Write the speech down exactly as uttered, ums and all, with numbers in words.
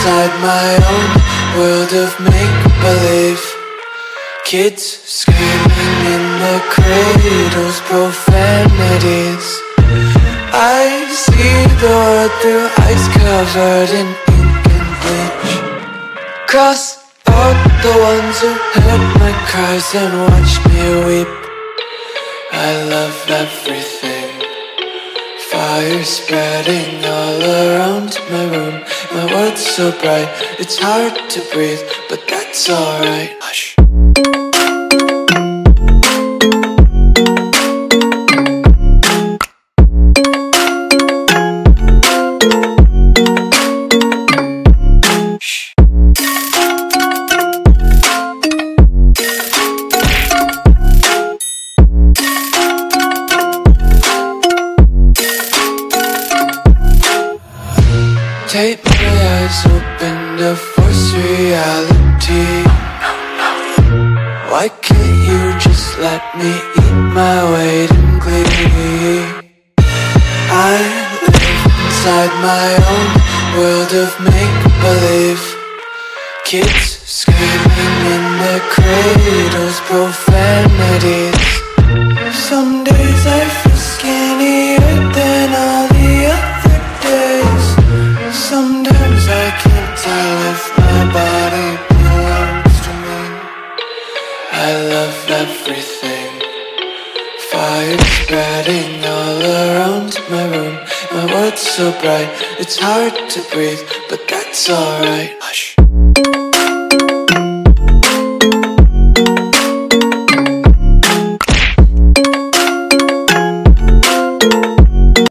inside my own world of make-believe. Kids screaming in the cradles, profanities. I see the world through ice covered in ink and bleach. Cross out the ones who heard my cries and watched me weep. I love everything. Fire spreading all around my room. My world's so bright, it's hard to breathe, but that's alright. Hush. Take my eyes open to force reality. Why can't you just let me eat my weight in glee? I live inside my own world of make-believe. Kids screaming in their cradles, profanities. Some days I feel skinnier than all the other days. Sometimes I can't tell if my body belongs to me. I love everything. Fire spreading all around my room. My world's so bright, it's hard to breathe, but that's alright.